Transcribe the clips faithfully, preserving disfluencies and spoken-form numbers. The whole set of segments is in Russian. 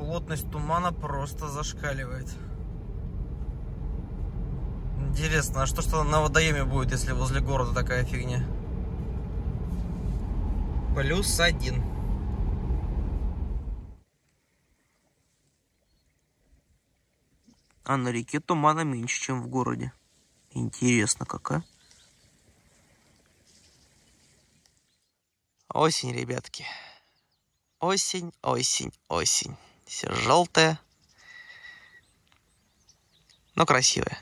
плотность тумана просто зашкаливает. Интересно, а что что на водоеме будет, если возле города такая фигня? Плюс один. А на реке тумана меньше, чем в городе. Интересно, какая? Осень, ребятки. Осень, осень, осень. Все желтое, но красивое.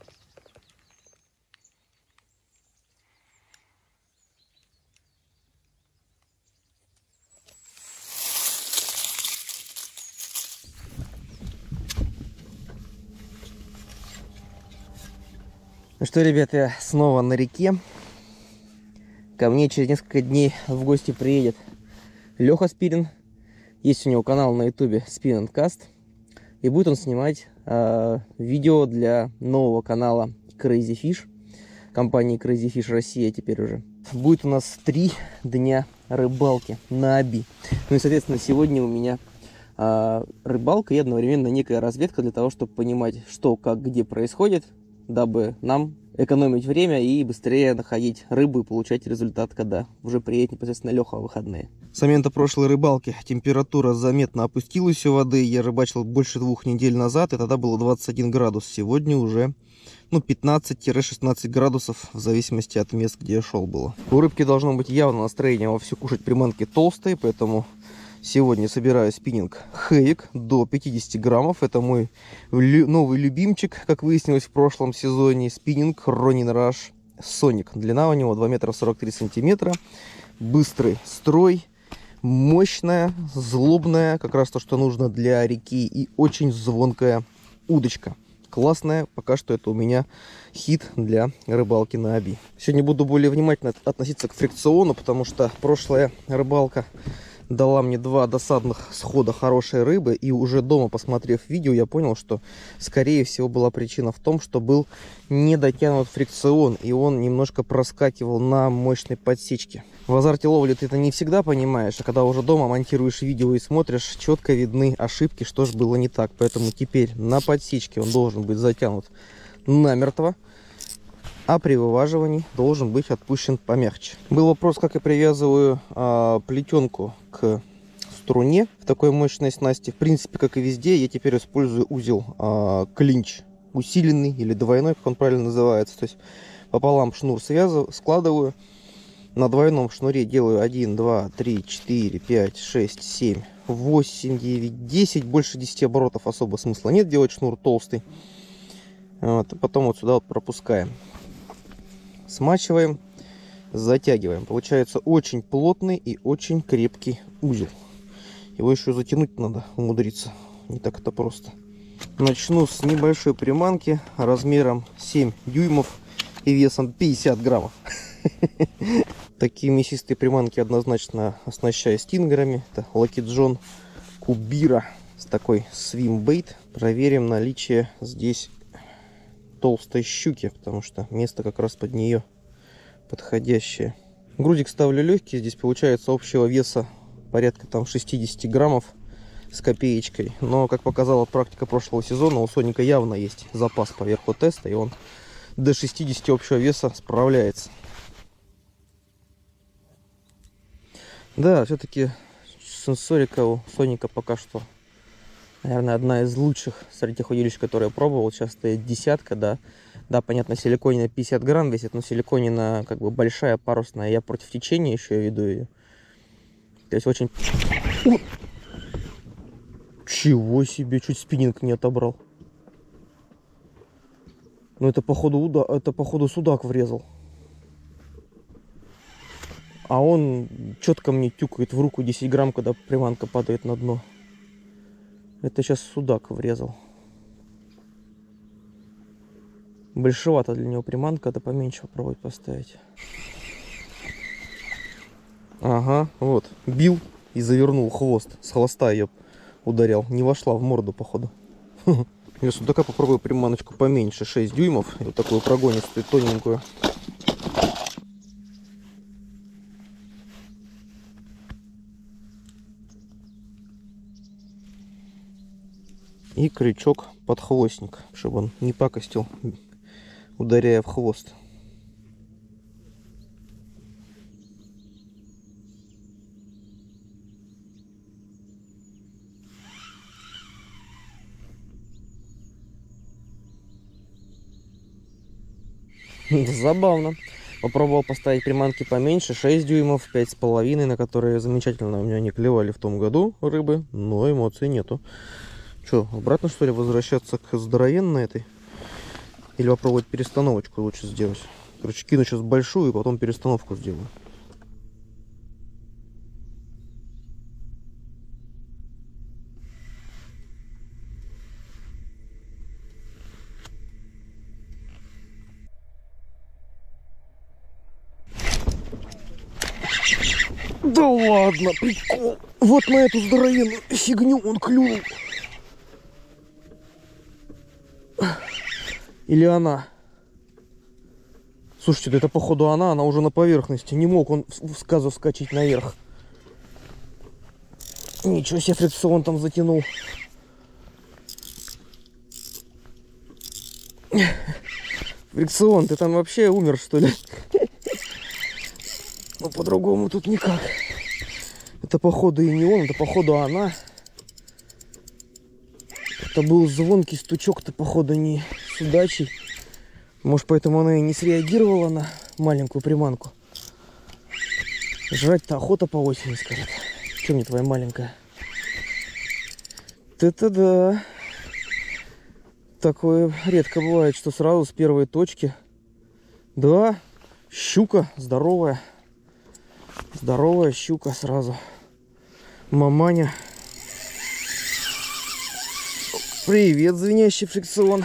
Ну что, ребята, я снова на реке. Ко мне через несколько дней в гости приедет Леха Спиннинг. Есть у него канал на ютубе Spin and Cast. И будет он снимать э, видео для нового канала Crazy Fish. Компании Crazy Fish Россия теперь уже. Будет у нас три дня рыбалки на Оби. Ну и, соответственно, сегодня у меня э, рыбалка и одновременно некая разведка для того, чтобы понимать, что, как, где происходит, дабы нам экономить время и быстрее находить рыбу и получать результат, когда уже приедет непосредственно Леха в выходные. С момента прошлой рыбалки температура заметно опустилась у воды. Я рыбачил больше двух недель назад, и тогда было двадцать один градус. Сегодня уже ну, пятнадцать-шестнадцать градусов, в зависимости от мест, где я шел было. У рыбки должно быть явно настроение вовсю кушать приманки толстые, поэтому сегодня собираю спиннинг Хэвик до пятидесяти граммов. Это мой лю новый любимчик, как выяснилось в прошлом сезоне. Спиннинг Ronin Rush Sonic. Длина у него два метра сорок три сантиметра. Быстрый строй. Мощная, злобная, как раз то, что нужно для реки. И очень звонкая удочка. Классная, пока что это у меня хит для рыбалки на Оби. Сегодня буду более внимательно относиться к фрикциону, потому что прошлая рыбалка дала мне два досадных схода хорошей рыбы, и уже дома, посмотрев видео, я понял, что скорее всего была причина в том, что был не дотянут фрикцион, и он немножко проскакивал на мощной подсечке. В азарте ловли ты это не всегда понимаешь, а когда уже дома монтируешь видео и смотришь, четко видны ошибки, что же было не так. Поэтому теперь на подсечке он должен быть затянут намертво, а при вываживании должен быть отпущен помягче. Был вопрос, как я привязываю а, плетенку к струне в такой мощной снасти. В принципе, как и везде, я теперь использую узел а, клинч усиленный или двойной, как он правильно называется. То есть пополам шнур связываю, складываю. На двойном шнуре делаю один, два, три, четыре, пять, шесть, семь, восемь, девять, десять. Больше десяти оборотов особо смысла нет делать, шнур толстый. Вот, и потом вот сюда вот пропускаем. Смачиваем, затягиваем. Получается очень плотный и очень крепкий узел. Его еще затянуть надо, умудриться. Не так это просто. Начну с небольшой приманки размером семь дюймов и весом пятьдесят граммов. Такие мясистые приманки однозначно оснащаю стингерами. Это Lucky John Kubira с такой swim bait. Проверим наличие здесь толстой щуки, потому что место как раз под нее подходящее. Грузик ставлю легкий. Здесь получается общего веса порядка там шестидесяти граммов с копеечкой. Но, как показала практика прошлого сезона, у Соника явно есть запас поверху теста, и он до шестидесяти общего веса справляется. Да, все-таки сенсорика у Соника пока что, наверное, одна из лучших среди тех удилищ, которые я пробовал. Сейчас стоит десятка, да. Да, понятно, силиконина пятьдесят грамм весит, но силиконина как бы большая, парусная. Я против течения еще веду ее. То есть очень... Чего себе, чуть спиннинг не отобрал. Ну это походу, уда... это походу судак врезал. А он четко мне тюкает в руку десять грамм, когда приманка падает на дно. Это сейчас судак врезал. Большевато для него приманка, надо поменьше попробовать поставить. Ага, вот. Бил и завернул хвост. С хвоста ее ударял. Не вошла в морду, походу. Я судака попробую приманочку поменьше, шесть дюймов. Вот такую прогонистую, тоненькую. И крючок-подхвостник, чтобы он не пакостил, ударяя в хвост. Забавно. Попробовал поставить приманки поменьше, шесть дюймов, пять с половиной, на которые замечательно у меня не клевали в том году рыбы, но эмоций нету. Что, обратно что ли возвращаться к здоровенной этой? Или попробовать перестановочку лучше сделать? Короче, кину сейчас большую и потом перестановку сделаю. Да ладно, прикол. Вот на эту здоровенную фигню он клюнул. Или она? Слушайте, да это походу она, она уже на поверхности. Не мог он в сказу вскочить наверх. Ничего себе, фрикцион там затянул. Фрикцион, ты там вообще умер, что ли? Ну, по-другому тут никак. Это, походу, и не он, это, походу, она. Это был звонкий стучок-то, походу, не с удачей. Может, поэтому она и не среагировала на маленькую приманку. Жрать-то охота по осени, скажет. Че мне твоя маленькая? Это да. Такое редко бывает, что сразу с первой точки. Да, щука здоровая. Здоровая щука сразу. Маманя. Привет, звенящий фрикцион.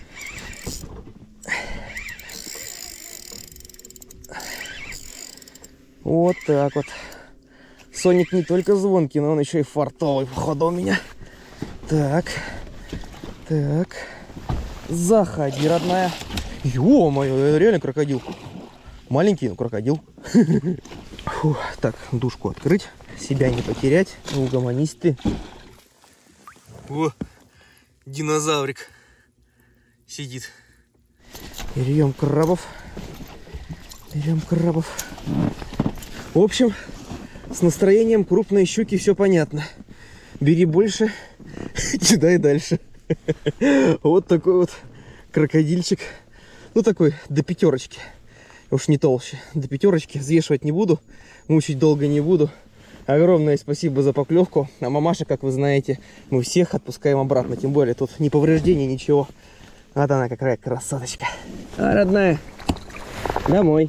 Вот так вот. Соник не только звонкий, но он еще и фартовый, походу, у меня. Так. Так. Заходи, родная. Ё-моё, реально крокодил. Маленький, но крокодил. Фу, так, душку открыть. Себя не потерять. Угомонись ты. О, динозаврик сидит. Берем крабов. Берем крабов. В общем, с настроением крупной щуки все понятно. Бери больше, кидай дальше. Вот такой вот крокодильчик. Ну, такой до пятерочки. Уж не толще. До пятерочки. Взвешивать не буду. Мучить долго не буду. Огромное спасибо за поклевку. А мамаша, как вы знаете, мы всех отпускаем обратно. Тем более тут ни повреждений, ничего. Вот она какая красоточка. А, родная, домой.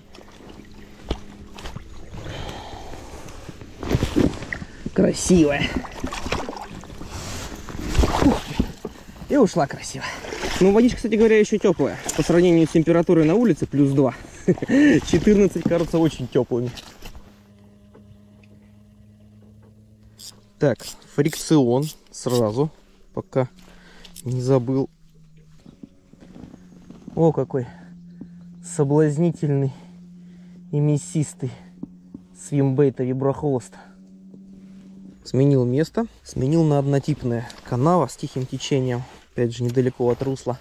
Красивая. И ушла красиво. Ну, водичка, кстати говоря, еще теплая. По сравнению с температурой на улице плюс два. четырнадцать кажется очень теплыми. Так, фрикцион сразу, пока не забыл. О, какой соблазнительный и мясистый свимбейта виброхвост. Сменил место, сменил на однотипное. Канава с тихим течением, опять же недалеко от русла.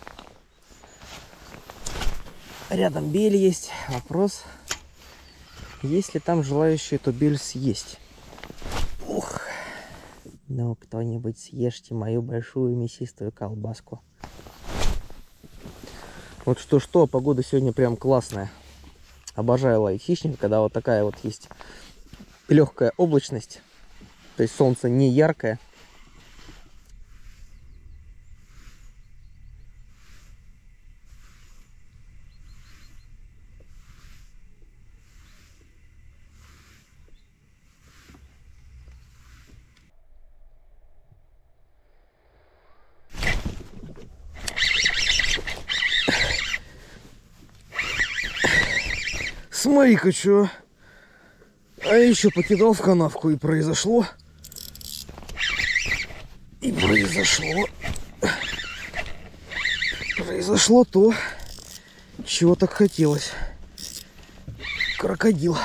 Рядом бель есть. Вопрос, есть ли там желающие эту бель съесть. Ух. Ну, кто-нибудь съешьте мою большую мясистую колбаску. Вот что-что, погода сегодня прям классная. Обожаю ловить хищника, когда вот такая вот есть легкая облачность. То есть солнце не яркое. Смотри-ка, что. А еще покидал в канавку, и произошло. И произошло. Произошло то, чего так хотелось. Крокодил.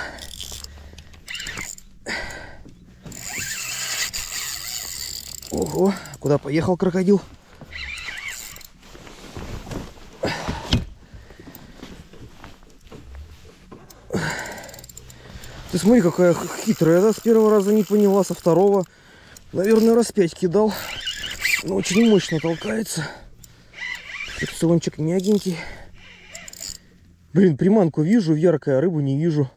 Ого, куда поехал крокодил? Ты смотри, какая хитрая, да? С первого раза не поняла, со второго, наверное, раз пять кидал. Но очень мощно толкается. Фрикциончик мягенький. Блин, приманку вижу яркая, а рыбу не вижу.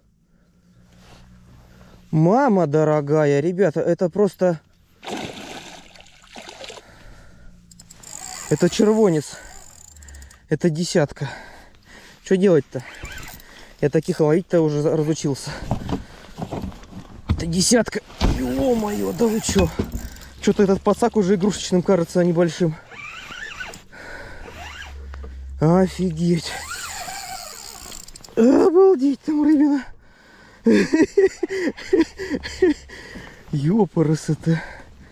Мама дорогая, ребята, это просто... Это червонец. Это десятка. Что делать-то? Я таких ловить-то уже разучился. Это десятка. Ё-моё, да вы чё? Что-то этот пацак уже игрушечным кажется, а не большим. Офигеть. Обалдеть там рыбина. Ёпарасы-то.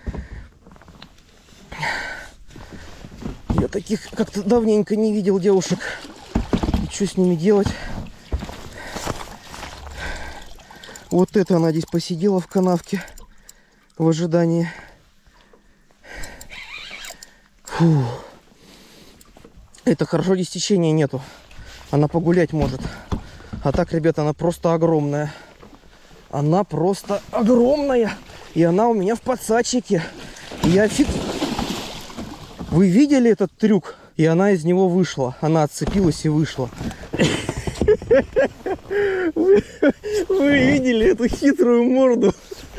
Я таких как-то давненько не видел девушек. И что с ними делать? Вот это она здесь посидела в канавке в ожидании. Фу. Это хорошо, здесь течения нету. Она погулять может. А так, ребята, она просто огромная. Она просто огромная. И она у меня в подсадчике. Я фиг... Вы видели этот трюк? И она из него вышла. Она отцепилась и вышла. Вы видели эту хитрую морду?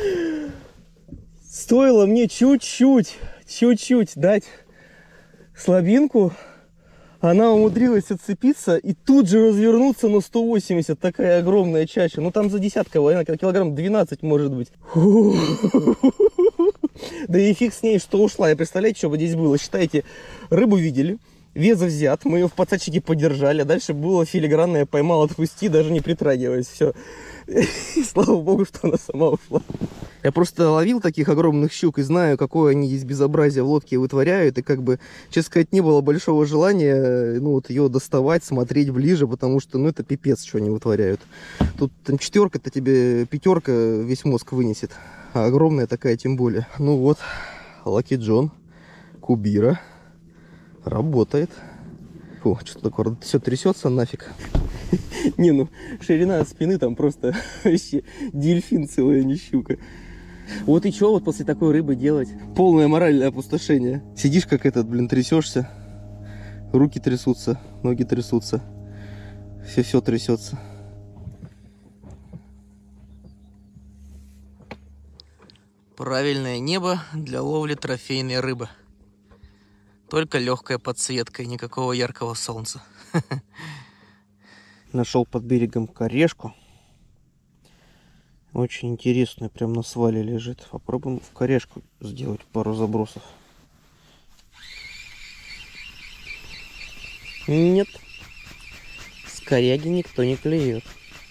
Стоило мне чуть-чуть, чуть-чуть дать слабинку. Она умудрилась отцепиться и тут же развернуться на сто восемьдесят. Такая огромная чаща. Ну там за десятка, килограмм двенадцать может быть. Да и фиг с ней, что ушла. Я представляете, что бы здесь было? Считайте, рыбу видели, вес взят, мы ее в подсадчике подержали, а дальше было филигранное поймал, отпусти, даже не притрагиваясь. Все. И слава богу, что она сама ушла. Я просто ловил таких огромных щук и знаю, какое они здесь безобразие в лодке вытворяют. И как бы, честно сказать, не было большого желания, ну, вот ее доставать, смотреть ближе, потому что, ну, это пипец, что они вытворяют. Тут там четверка-то тебе, пятерка весь мозг вынесет. А огромная такая тем более. Ну вот, Lucky John, Кубира, работает. Фу, что такое, все трясется нафиг. Не, ну, ширина спины там просто вообще дельфин целая, не щука. Вот и что вот после такой рыбы делать? Полное моральное опустошение. Сидишь как этот, блин, трясешься. Руки трясутся, ноги трясутся. Все-все трясется. Правильное небо для ловли трофейной рыбы. Только легкая подсветка и никакого яркого солнца. Нашел под берегом корешку. Очень интересную, прям на свале лежит. Попробуем в корешку сделать пару забросов. Нет, с коряги никто не клюет.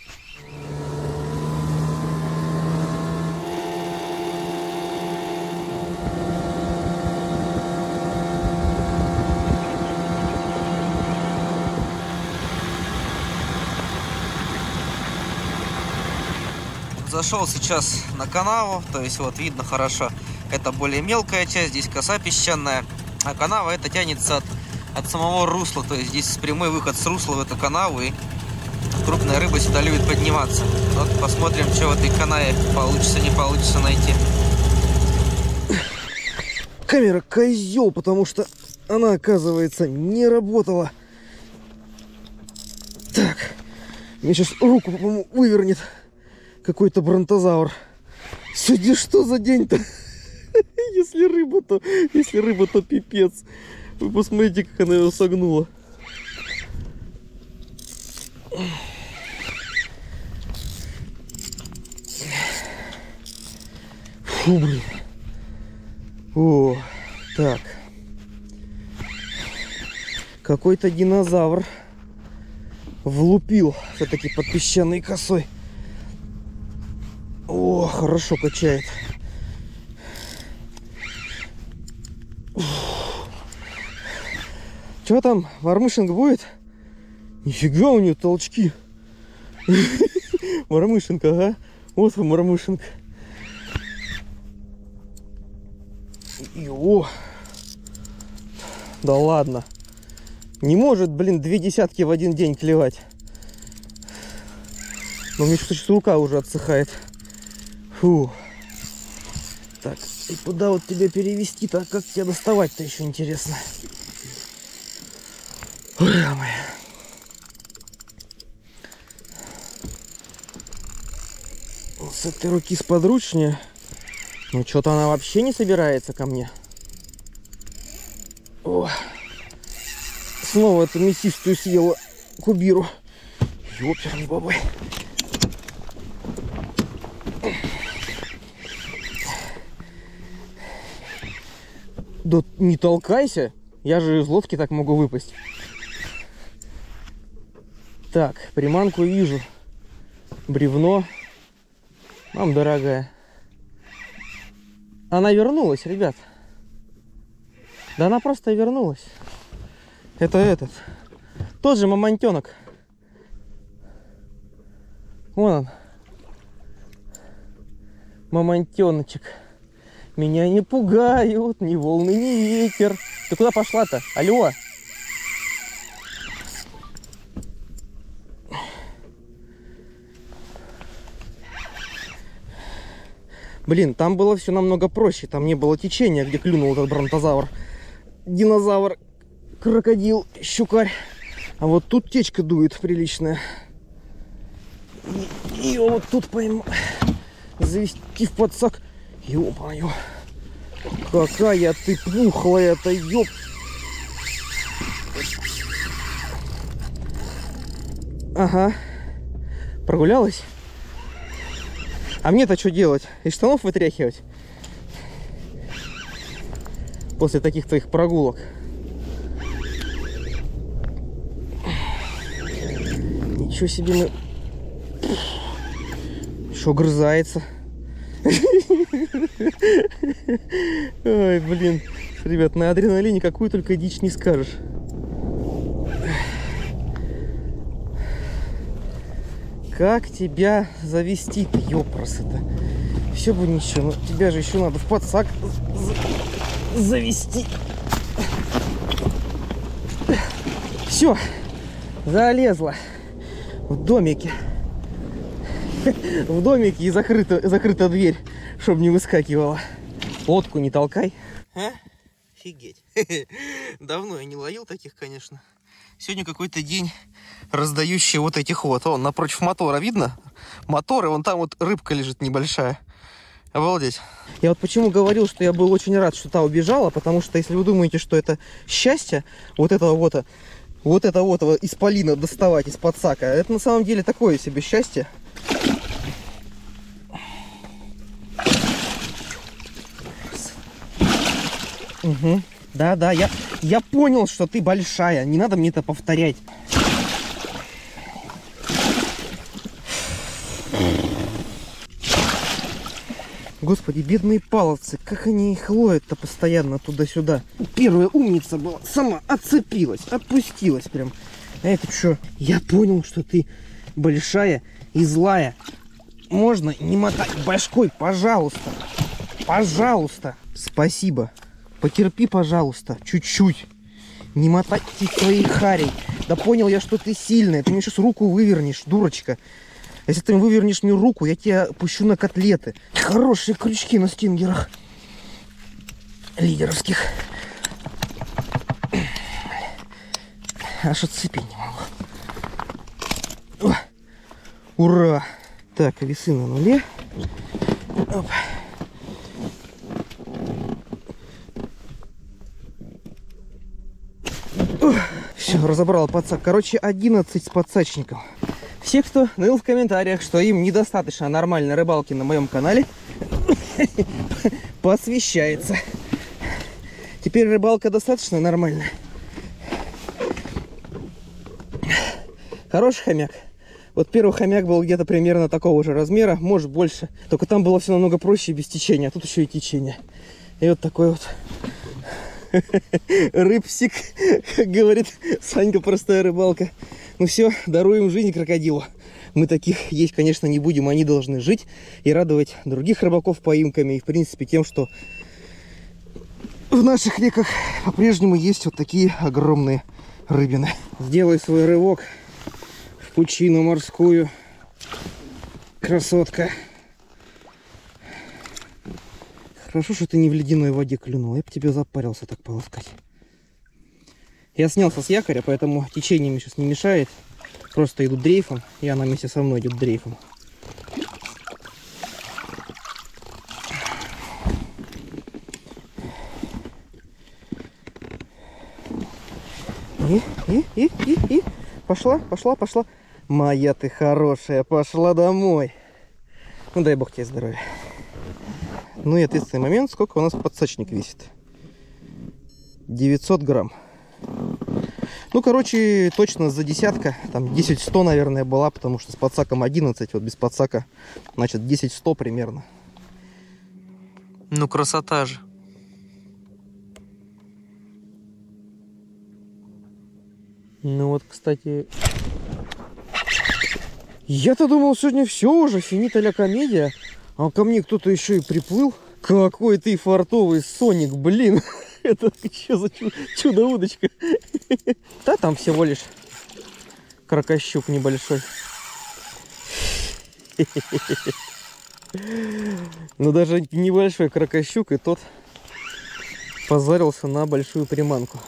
Зашел сейчас на канаву, то есть вот видно хорошо, это более мелкая часть, здесь коса песчаная, а канава это тянется от, от самого русла, то есть здесь прямой выход с русла в эту канаву, и крупная рыба сюда любит подниматься. Вот посмотрим, что в этой канаве получится, не получится найти. Камера козел, потому что она, оказывается, не работала. Так, мне сейчас руку, по-моему, вывернет какой-то бронтозавр. Сегодня что за день-то? Если рыба, то если рыба, то пипец. Вы посмотрите, как она его согнула. Фу, блин. О, так. Какой-то динозавр влупил все-таки под песчаной косой. О, хорошо качает. Что там, мормышинг будет? Нифига у нее толчки. Мормышинг, ага. Вот он, мормышинг. О, да ладно. Не может, блин, две десятки в один день клевать. Но мне что-то сейчас рука уже отсыхает. Фу. Так, и куда вот тебя перевести-то? Как тебя доставать-то еще интересно? Ой, моя. С этой руки сподручнее. Ну, что-то она вообще не собирается ко мне. О. Снова эту мясистую съела кубиру. Ёперный бабай. Да не толкайся. Я же из лодки так могу выпасть. Так, приманку вижу. Бревно. Мам дорогая. Она вернулась, ребят. Да она просто вернулась. Это этот. Тот же мамонтенок. Вон он. Мамонтеночек. Меня не пугают ни волны, ни ветер. Ты куда пошла-то? Алло. Блин, там было все намного проще. Там не было течения, где клюнул этот бронтозавр. Динозавр, крокодил, щукарь. А вот тут течка дует приличная. И, и вот тут пойму. Завести в подсак. Ё-моё. Какая ты пухлая-то, ёп. Ага. Прогулялась? А мне-то что делать? Из штанов вытряхивать? После таких твоих прогулок. Ничего себе мы... Что грызается? Ой, блин. Ребят, на адреналине какую только дичь не скажешь. Как тебя завести-то, ёпрос-то? Все бы ничего, но тебя же еще надо в подсак завести. Все, залезла в домике. В домике и закрыта, закрыта дверь, чтобы не выскакивала. Лодку не толкай. А? Офигеть. Давно я не ловил таких, конечно. Сегодня какой-то день раздающий вот этих вот. Вон, напротив мотора видно? Мотор, и вон там вот рыбка лежит небольшая. Обалдеть. Я вот почему говорил, что я был очень рад, что та убежала, потому что если вы думаете, что это счастье, вот этого вот, вот это вот исполина доставать из подсака, это на самом деле такое себе счастье. Угу. Да, да, я, я понял, что ты большая. Не надо мне это повторять. Господи, бедные паловцы, как они их ловят-то постоянно туда-сюда. Первая умница была, сама отцепилась, отпустилась прям. А это что? Я понял, что ты большая и злая. Можно не мотать башкой, пожалуйста. Пожалуйста. Спасибо. Потерпи, пожалуйста, чуть-чуть. Не мотай твоей харей. Да понял я, что ты сильная. Ты мне сейчас руку вывернешь, дурочка. Если ты вывернешь мне руку, я тебя пущу на котлеты. Хорошие крючки на стингерах. Лидеровских. Аж отцепить не могу. О, ура! Так, весы на нуле. Оп. Все, разобрал подсак. Короче, одиннадцать с подсачником. Все, кто ныл в комментариях, что им недостаточно нормальной рыбалки на моем канале, посвящается. Теперь рыбалка достаточно нормальная. Хороший хомяк. Вот первый хомяк был где-то примерно такого же размера, может больше. Только там было все намного проще, без течения, а тут еще и течение. И вот такой вот рыбсик, как говорит Санька, простая рыбалка. Ну все, даруем жизнь крокодилу. Мы таких есть, конечно, не будем, они должны жить и радовать других рыбаков поимками. И, в принципе, тем, что в наших реках по-прежнему есть вот такие огромные рыбины. Сделай свой рывок в пучину морскую. красотка. Хорошо, что ты не в ледяной воде клюнул. Я бы тебе запарился так полоскать. Я снялся с якоря, поэтому течение мне сейчас не мешает. Просто иду дрейфом, и она вместе со мной идет дрейфом. И, и, и, и, и. Пошла, пошла, пошла. Моя ты хорошая, пошла домой. Ну дай бог тебе здоровья. Ну и ответственный момент, сколько у нас подсачник весит. девятьсот грамм. Ну, короче, точно за десятка. Там десять сто, наверное, была, потому что с подсаком одиннадцать, вот без подсака, значит, десять сто примерно. Ну, красота же. Ну вот, кстати... Я-то думал, сегодня все уже, финита ля комедия. А ко мне кто-то еще и приплыл. Какой ты фартовый, Соник, блин. Это что за чудо-удочка? Да, там всего лишь кракощук небольшой. Но даже небольшой кракощук, и тот позарился на большую приманку.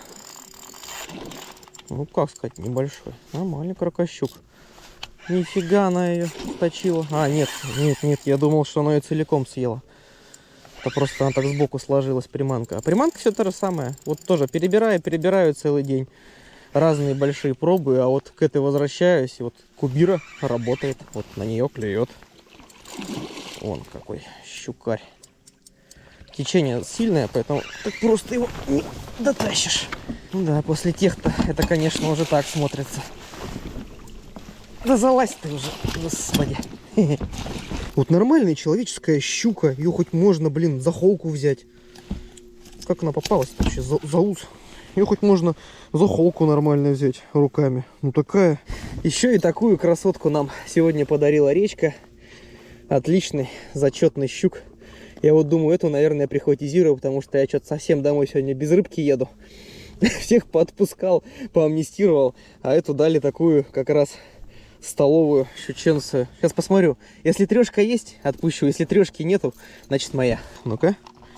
Ну, как сказать, небольшой. Нормальный кракощук. Нифига она ее точила. А, нет, нет, нет, я думал, что она ее целиком съела. Это просто она так сбоку сложилась, приманка. А приманка все то же самое. Вот тоже перебираю, перебираю целый день. Разные большие пробы, а вот к этой возвращаюсь. И вот кубира работает. Вот на нее клюет. Вон какой щукарь. Течение сильное, поэтому так просто его не дотащишь. Ну да, после тех-то это, конечно, уже так смотрится. Да залазь ты уже, господи. Вот нормальная человеческая щука. Ее хоть можно, блин, за холку взять. Как она попалась вообще за, за ус? Ее хоть можно за холку нормально взять руками. Ну такая. Еще и такую красотку нам сегодня подарила речка. Отличный, зачетный щук. Я вот думаю, эту, наверное, прихватизирую, потому что я что-то совсем домой сегодня без рыбки еду. Всех поотпускал, поамнистировал. А эту дали такую как раз... столовую щученцию. Сейчас посмотрю. Если трешка есть, отпущу. Если трешки нету, значит моя. Ну-ка.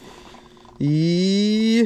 И...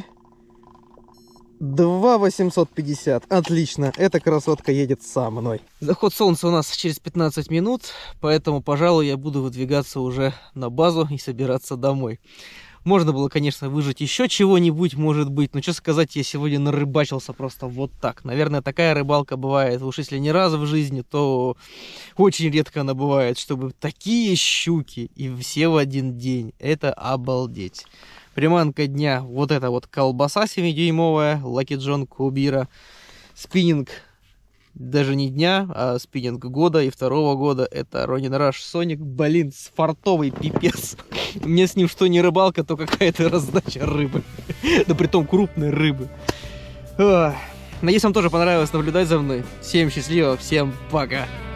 два восемьсот пятьдесят. Отлично. Эта красотка едет со мной. Заход солнца у нас через пятнадцать минут. Поэтому, пожалуй, я буду выдвигаться уже на базу и собираться домой. Можно было, конечно, выжать еще чего-нибудь, может быть. Но, что сказать, я сегодня нарыбачился просто вот так. Наверное, такая рыбалка бывает. Уж если не раз в жизни, то очень редко она бывает. Чтобы такие щуки и все в один день. Это обалдеть. Приманка дня. Вот эта вот колбаса семидюймовая. Lucky John Кубира. Спиннинг. Даже не дня, а спиннинг года и второго года. Это Ронин Rush Sonic. Блин, с фартовый пипец. Мне с ним что не рыбалка, то какая-то раздача рыбы. Да притом крупной рыбы. Надеюсь, вам тоже понравилось наблюдать за мной. Всем счастливо, всем пока.